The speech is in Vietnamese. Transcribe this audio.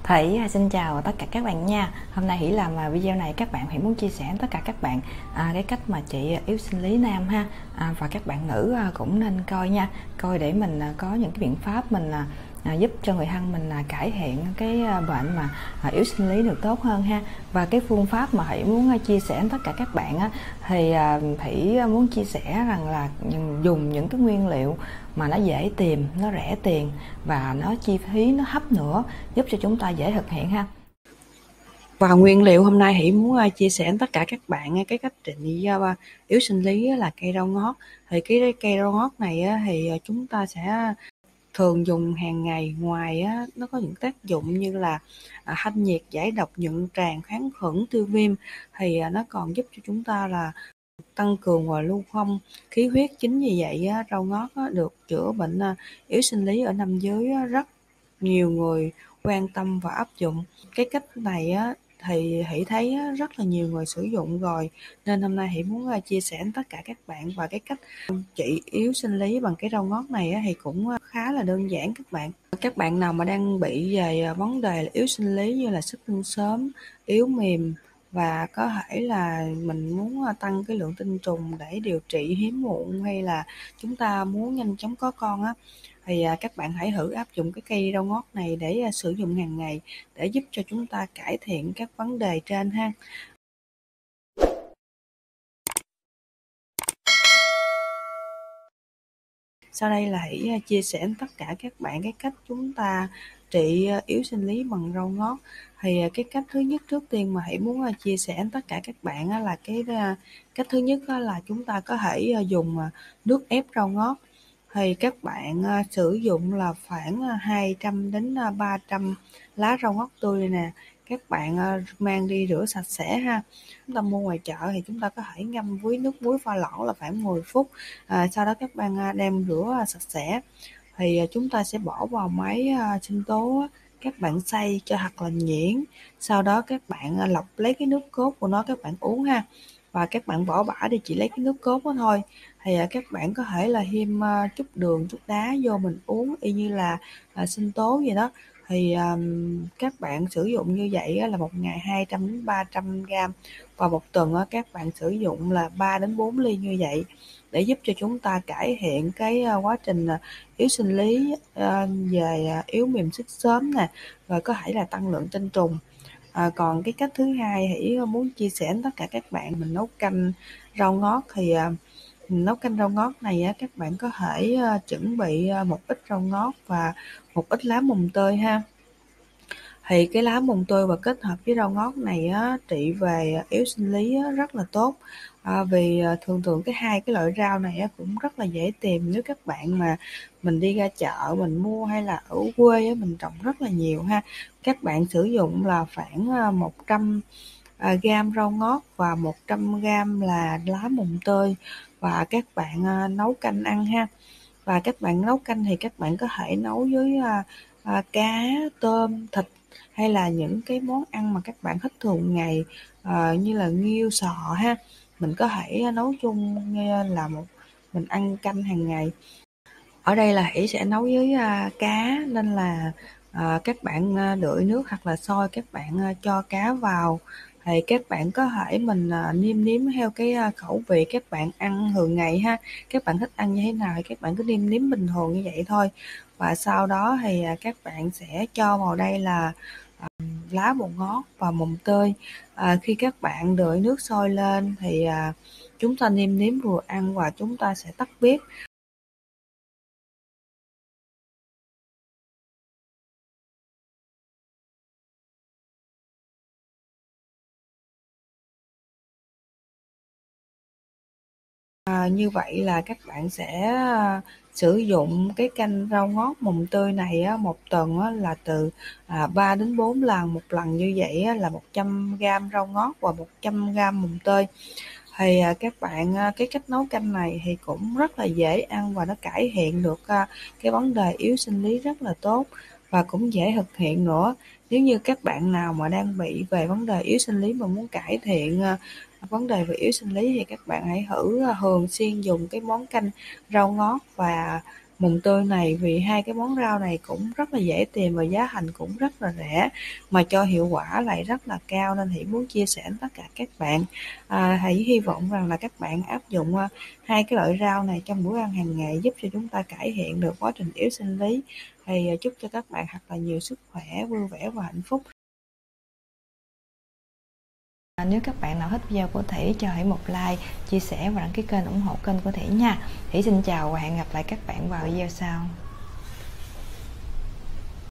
Xin chào tất cả các bạn nha. Hôm nay Hỷ làm video này các bạn Hỷ muốn chia sẻ tất cả các bạn cái cách mà trị yếu sinh lý nam ha, và các bạn nữ cũng nên coi nha, coi để mình có những cái biện pháp mình giúp cho người thân mình cải thiện cái bệnh mà yếu sinh lý được tốt hơn ha. Và cái phương pháp mà Hỷ muốn chia sẻ với tất cả các bạn thì Hỷ muốn chia sẻ rằng là dùng những cái nguyên liệu mà nó dễ tìm, nó rẻ tiền và nó chi phí nó thấp nữa, giúp cho chúng ta dễ thực hiện ha. Và nguyên liệu hôm nay Hỷ muốn chia sẻ với tất cả các bạn cái cách trị yếu sinh lý là cây rau ngót. Thì cái cây rau ngót này thì chúng ta sẽ thường dùng hàng ngày. Ngoài nó có những tác dụng như là thanh nhiệt, giải độc, nhuận tràng, kháng khuẩn, tiêu viêm, thì nó còn giúp cho chúng ta là tăng cường và lưu thông khí huyết. Chính vì vậy rau ngót được chữa bệnh yếu sinh lý ở nam giới rất nhiều người quan tâm và áp dụng. Cái cách này thì Hỷ thấy rất là nhiều người sử dụng rồi, nên hôm nay Hỷ muốn chia sẻ với tất cả các bạn. Và cái cách trị yếu sinh lý bằng cái rau ngót này thì cũng khá là đơn giản các bạn. Các bạn nào mà đang bị về vấn đề yếu sinh lý như là xuất tinh sớm, yếu mềm, và có thể là mình muốn tăng cái lượng tinh trùng để điều trị hiếm muộn, hay là chúng ta muốn nhanh chóng có con thì các bạn hãy thử áp dụng cái cây rau ngót này để sử dụng hàng ngày, để giúp cho chúng ta cải thiện các vấn đề trên ha. Sau đây là Hỷ chia sẻ với tất cả các bạn cái cách chúng ta trị yếu sinh lý bằng rau ngót. Thì cái cách thứ nhất, trước tiên mà Hỷ muốn chia sẻ với tất cả các bạn là cái cách thứ nhất là chúng ta có thể dùng nước ép rau ngót. Thì các bạn sử dụng là khoảng 200 đến 300 lá rau ngót tươi nè. Các bạn mang đi rửa sạch sẽ ha. Chúng ta mua ngoài chợ thì chúng ta có thể ngâm với nước muối pha loãng là khoảng 10 phút. Sau đó các bạn đem rửa sạch sẽ. Thì chúng ta sẽ bỏ vào máy sinh tố, các bạn xay cho thật là nhuyễn. Sau đó các bạn lọc lấy cái nước cốt của nó, các bạn uống ha. Và các bạn bỏ bả đi, chỉ lấy cái nước cốt đó thôi. Thì các bạn có thể là thêm chút đường, chút đá vô mình uống y như là sinh tố vậy đó. Thì các bạn sử dụng như vậy là một ngày 200 đến 300 gram, và một tuần các bạn sử dụng là 3 đến 4 ly như vậy, để giúp cho chúng ta cải thiện cái quá trình yếu sinh lý, về yếu mềm xuất sớm nè, rồi có thể là tăng lượng tinh trùng. Còn cái cách thứ hai Hỷ muốn chia sẻ với tất cả các bạn, mình nấu canh rau ngót. Thì nấu canh rau ngót này các bạn có thể chuẩn bị một ít rau ngót và một ít lá mùng tơi ha. Thì cái lá mùng tơi và kết hợp với rau ngót này trị về yếu sinh lý rất là tốt. Vì thường cái hai cái loại rau này cũng rất là dễ tìm. Nếu các bạn mà mình đi ra chợ mình mua, hay là ở quê mình trồng rất là nhiều ha. Các bạn sử dụng là khoảng 100 gram rau ngót và 100 gram là lá mùng tơi, và các bạn nấu canh ăn ha. Và các bạn nấu canh thì các bạn có thể nấu với cá, tôm, thịt, hay là những cái món ăn mà các bạn thích thường ngày, như là nghêu, sò ha. Mình có thể nấu chung là mình ăn canh hàng ngày. Ở đây là Hỷ sẽ nấu với cá, nên là các bạn đợi nước hoặc là sôi, các bạn cho cá vào. Thì các bạn có thể mình nêm nếm theo cái khẩu vị các bạn ăn thường ngày ha. Các bạn thích ăn như thế nào thì các bạn cứ nêm nếm bình thường như vậy thôi. Và sau đó thì các bạn sẽ cho vào đây là lá bồ ngót và mồng tơi. Khi các bạn đợi nước sôi lên thì chúng ta nêm nếm vừa ăn, và chúng ta sẽ tắt bếp. Như vậy là các bạn sẽ sử dụng cái canh rau ngót mùng tơi này một tuần là từ 3 đến 4 lần. Một lần như vậy là 100 gram rau ngót và 100 gram mùng tơi. Thì các bạn cái cách nấu canh này thì cũng rất là dễ ăn, và nó cải thiện được cái vấn đề yếu sinh lý rất là tốt, và cũng dễ thực hiện nữa. Nếu như các bạn nào mà đang bị về vấn đề yếu sinh lý mà muốn cải thiện vấn đề về yếu sinh lý, thì các bạn hãy thử thường xuyên dùng cái món canh rau ngót và mùng tơi này, vì hai cái món rau này cũng rất là dễ tìm và giá thành cũng rất là rẻ mà cho hiệu quả lại rất là cao, nên Hỷ muốn chia sẻ với tất cả các bạn. Hỷ hy vọng rằng là các bạn áp dụng hai cái loại rau này trong bữa ăn hàng ngày, giúp cho chúng ta cải thiện được quá trình yếu sinh lý, thì chúc cho các bạn thật là nhiều sức khỏe, vui vẻ và hạnh phúc. Nếu các bạn nào thích video của Thủy, cho Thủy một like, chia sẻ và đăng ký kênh ủng hộ kênh của Thủy nha. Thủy xin chào và hẹn gặp lại các bạn vào video sau.